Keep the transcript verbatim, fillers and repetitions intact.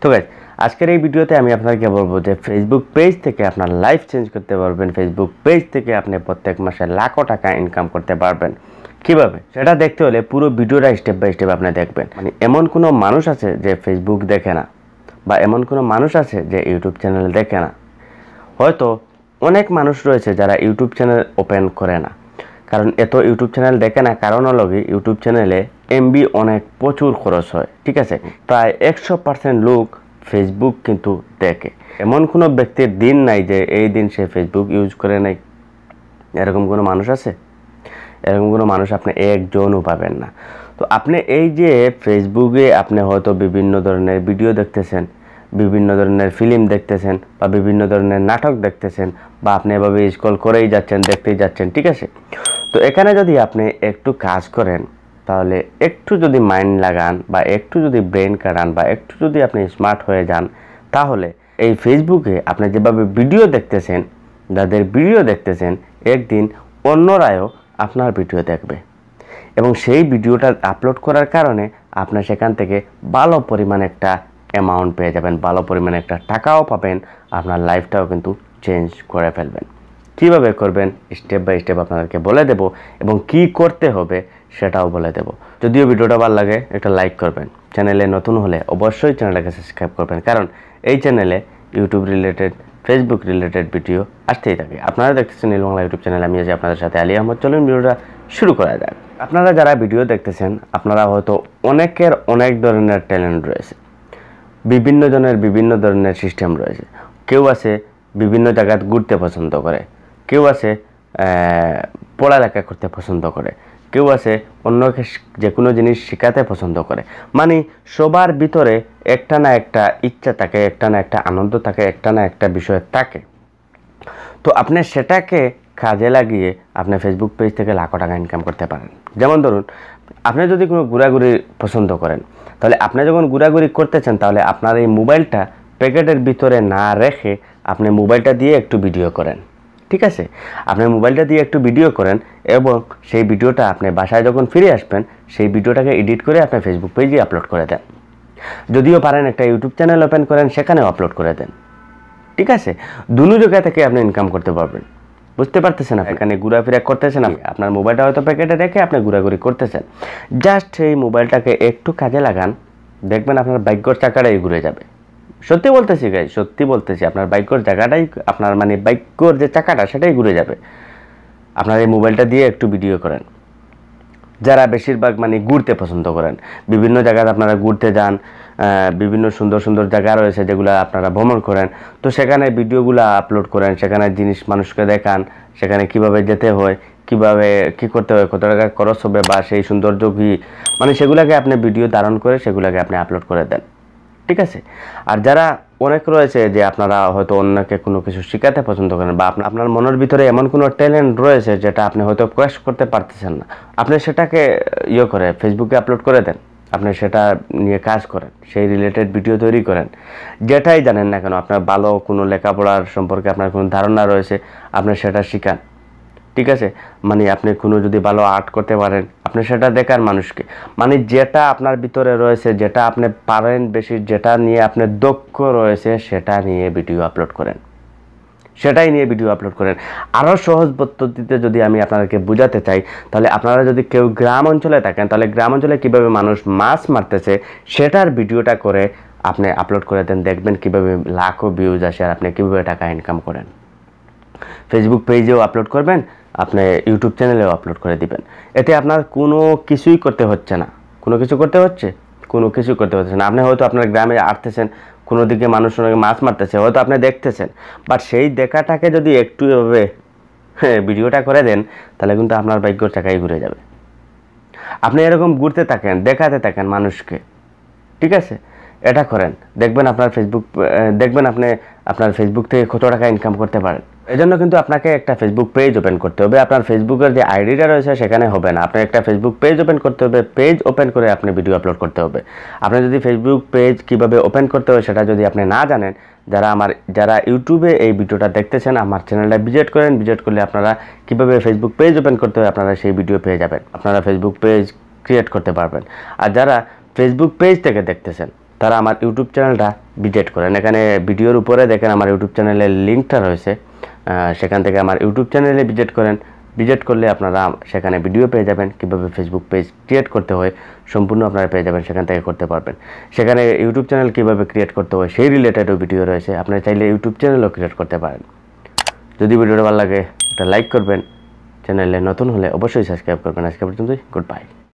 তো গাইস আজকের এই ভিডিওতে আমি আপনাকে বলবো যে ফেসবুক পেজ থেকে আপনার লাইফ চেঞ্জ করতে পারবেন, ফেসবুক পেজ থেকে আপনি প্রত্যেক মাসে লাখো টাকা ইনকাম করতে পারবেন। কিভাবে সেটা দেখতে হলে পুরো ভিডিওটা স্টেপ বাই স্টেপ আপনি দেখবেন। মানে এমন কোনো মানুষ আছে যে ফেসবুক দেখে না, বা এমন কোনো মানুষ আছে যে ইউটিউব চ্যানেল দেখে না। হয়তো অনেক মানুষ রয়েছে যারা ইউটিউব চ্যানেল ওপেন করে না, কারণ এত ইউটিউব চ্যানেল দেখে না কারণ হলো কি ইউটিউব চ্যানেলে এমবি অনেক প্রচুর খরচ হয়, ঠিক আছে। প্রায় একশো পার্সেন্ট লোক ফেসবুক কিন্তু দেখে। এমন কোনো ব্যক্তির দিন নাই যে এই দিন সে ফেসবুক ইউজ করে নাই। এরকম কোনো মানুষ আছে? এরকম কোনো মানুষ আপনি একজনও পাবেন না। তো আপনি এই যে ফেসবুকে আপনি হয়তো বিভিন্ন ধরনের ভিডিও দেখতেছেন, বিভিন্ন ধরনের ফিল্ম দেখতেছেন, বা বিভিন্ন ধরনের নাটক দেখতেছেন, বা আপনি এভাবে স্ক্রল করেই যাচ্ছেন, দেখতেই যাচ্ছেন, ঠিক আছে। তো এখানে যদি আপনি একটু কাজ করেন, তাহলে একটু যদি মাইন্ড লাগান, বা একটু যদি ব্রেন কাটান, বা একটু যদি আপনি স্মার্ট হয়ে যান, তাহলে এই ফেসবুকে আপনি যেভাবে ভিডিও দেখতেছেন, যাদের ভিডিও দেখতেছেন, একদিন অন্যরাও আপনার ভিডিও দেখবে, এবং সেই ভিডিওটা আপলোড করার কারণে আপনার সেখান থেকে ভালো পরিমাণ একটা অ্যামাউন্ট পেয়ে যাবেন, ভালো পরিমাণে একটা টাকাও পাবেন, আপনার লাইফটাও কিন্তু চেঞ্জ করে ফেলবেন। কীভাবে করবেন স্টেপ বাই স্টেপ আপনাদেরকে বলে দেব, এবং কি করতে হবে সেটাও বলে দেব। যদিও ভিডিওটা ভালো লাগে একটা লাইক করবেন, চ্যানেলে নতুন হলে অবশ্যই চ্যানেলটাকে সাবস্ক্রাইব করবেন, কারণ এই চ্যানেলে YouTube related, Facebook related video আসতেই থাকে। আপনারা দেখতেছেন নীল বাংলা ইউটিউব চ্যানেল, আমি আছি আপনাদের সাথে আলী আহমদ। চলুন ভিডিওটা শুরু করা যাক। আপনারা যারা ভিডিও দেখতেছেন, আপনারা হয়তো অনেকের অনেক ধরনের ট্যালেন্ট রয়েছে, বিভিন্ন জনের বিভিন্ন ধরনের সিস্টেম রয়েছে। কেউ আছে বিভিন্ন জায়গায় ঘুরতে পছন্দ করে, কেউ আছে পড়ালেখা করতে পছন্দ করে, কেউ আছে অন্যকে যে কোনো জিনিস শেখাতে পছন্দ করে। মানে সবার ভিতরে একটা না একটা ইচ্ছা থাকে, একটা না একটা আনন্দ থাকে, একটা না একটা বিষয় থাকে। তো আপনি সেটাকে কাজে লাগিয়ে আপনি ফেসবুক পেজ থেকে লাখো টাকা ইনকাম করতে পারেন। যেমন ধরুন, আপনি যদি কোনো ঘোরাঘুরি পছন্দ করেন, তাহলে আপনি যখন ঘোরাঘুরি করতেছেন, তাহলে আপনার এই মোবাইলটা প্যাকেটের ভিতরে না রেখে আপনি মোবাইলটা দিয়ে একটু ভিডিও করেন, ঠিক আছে। আপনি মোবাইলটা দিয়ে একটু ভিডিও করেন, এবং সেই ভিডিওটা আপনি বাসায় যখন ফিরে আসবেন, সেই ভিডিওটাকে এডিট করে আপনি ফেসবুক পেজে আপলোড করে দেন। যদিও পারেন একটা ইউটিউব চ্যানেল ওপেন করেন, সেখানেও আপলোড করে দেন, ঠিক আছে। দুনো জায়গা থেকে আপনি ইনকাম করতে পারবেন। বুঝতে পারতেছেন? আপনি এখানে ঘোরাফেরা করতেছেন, আপনার মোবাইলটা হয়তো প্যাকেটে রেখে আপনি ঘোরাঘুরি করতেছেন। জাস্ট সেই মোবাইলটাকে একটু কাজে লাগান, দেখবেন আপনার বাইকর চাকাটাই ঘুরে যাবে। সত্যি বলতেছি গাই, সত্যি বলতেছি, আপনার বাইকর জায়গাটাই, আপনার মানে বাইকর যে চাকাটা সেটাই ঘুরে যাবে। আপনার এই মোবাইলটা দিয়ে একটু ভিডিও করেন। যারা বেশিরভাগ মানে ঘুরতে পছন্দ করেন, বিভিন্ন জায়গায় আপনারা ঘুরতে যান, বিভিন্ন সুন্দর সুন্দর জায়গা রয়েছে যেগুলো আপনারা ভ্রমণ করেন, তো সেখানে ভিডিওগুলো আপলোড করেন, সেখানে জিনিস মানুষকে দেখান, সেখানে কিভাবে যেতে হয়, কিভাবে কি করতে হয়, কত টাকা খরচ হবে, বা সেই সৌন্দর্য কি, মানে সেগুলোকে আপনি ভিডিও ধারণ করে সেগুলোকে আপনি আপলোড করে দেন, ঠিক আছে। আর যারা অনেক রয়েছে যে আপনারা হয়তো অন্যকে কোনো কিছু শেখাতে পছন্দ করেন, বা আপনার মনের ভিতরে এমন কোনো ট্যালেন্ট রয়েছে যেটা আপনি হয়তো প্রকাশ করতে পারতেছেন না, আপনি সেটাকে ইয়ে করে ফেসবুকে আপলোড করে দেন। আপনি সেটা নিয়ে কাজ করেন, সেই রিলেটেড ভিডিও তৈরি করেন। যেটাই জানেন না কেন, আপনার ভালো কোনো লেখাপড়ার সম্পর্কে আপনার কোনো ধারণা রয়েছে, আপনি সেটা শিখান, ঠিক আছে। মানে আপনি কোনো যদি ভালো আর্ট করতে পারেন, আপনি সেটা দেখান মানুষকে। মানে যেটা আপনার ভিতরে রয়েছে, যেটা আপনি পারেন বেশি, যেটা নিয়ে আপনি দক্ষ রয়েছে, সেটা নিয়ে ভিডিও আপলোড করেন, সেটাই নিয়ে ভিডিও আপলোড করেন। আরও সহজ পদ্ধতিতে যদি আমি আপনাদেরকে বোঝাতে চাই, তাহলে আপনারা যদি কেউ গ্রাম অঞ্চলে থাকেন, তাহলে গ্রাম অঞ্চলে কীভাবে মানুষ মাছ মারতেছে সেটার ভিডিওটা করে আপনি আপলোড করে দেন, দেখবেন কীভাবে লাখো ভিউজ আসে, আর আপনি কীভাবে টাকা ইনকাম করেন। ফেসবুক পেজেও আপলোড করবেন, আপনি ইউটিউব চ্যানেলেও আপলোড করে দিবেন। এতে আপনার কোনো কিছুই করতে হচ্ছে না। কোনো কিছু করতে হচ্ছে কোনো কিছু করতে হচ্ছে না। আপনি হয়তো আপনার গ্রামে আসতেছেন, কোনো দিকে মানুষ অনেকে মাছ মারতেছে, হয়তো আপনি দেখতেছেন, বাট সেই দেখাটাকে যদি একটু এভাবে হ্যাঁ ভিডিওটা করে দেন, তাহলে কিন্তু আপনার ভাগ্যর টাকাই ঘুরে যাবে। আপনি এরকম ঘুরতে থাকেন, দেখাতে থাকেন মানুষকে, ঠিক আছে। এটা করেন, দেখবেন আপনার ফেসবুক, দেখবেন আপনি আপনার ফেসবুক থেকে কত টাকা ইনকাম করতে পারেন। এজন্য কিন্তু আপনাকে একটা ফেসবুক পেজ ওপেন করতে হবে। আপনার ফেসবুকের যে আইডিটা রয়েছে সেখানে হবে না, আপনার একটা ফেসবুক পেজ ওপেন করতে হবে। পেজ ওপেন করে আপনি ভিডিও আপলোড করতে হবে। আপনি যদি ফেসবুক পেজ কিভাবে ওপেন করতে হবে সেটা যদি আপনি না জানেন, যারা আমার যারা ইউটিউবে এই ভিডিওটা দেখতেছেন, আমার চ্যানেলটা ভিজিট করেন। ভিজিট করলে আপনারা কিভাবে ফেসবুক পেজ ওপেন করতে হবে আপনারা সেই ভিডিও পেয়ে যাবেন। আপনারা ফেসবুক পেজ ক্রিয়েট করতে পারবেন। আর যারা ফেসবুক পেজ থেকে দেখতেছেন, তারা আমার ইউটিউব চ্যানেলটা ভিজিট করেন। এখানে ভিডিওর উপরে দেখেন আমার ইউটিউব চ্যানেলের লিঙ্কটা রয়েছে, সেখান থেকে আমার ইউটিউব চ্যানেলে ভিজিট করেন। ভিজিট করলে আপনারা সেখানে ভিডিও পেয়ে যাবেন, কীভাবে ফেসবুক পেজ ক্রিয়েট করতে হয় সম্পূর্ণ আপনারা পেয়ে যাবেন, সেখান থেকে করতে পারবেন। সেখানে ইউটিউব চ্যানেল কীভাবে ক্রিয়েট করতে হয় সেই রিলেটেডও ভিডিও রয়েছে, আপনারা চাইলে ইউটিউব চ্যানেলও ক্রিয়েট করতে পারেন। যদি ভিডিওটা ভালো লাগে একটা লাইক করবেন, চ্যানেলে নতুন হলে অবশ্যই সাবস্ক্রাইব করবেন। আজকে পর্যন্তই, গুড বাই।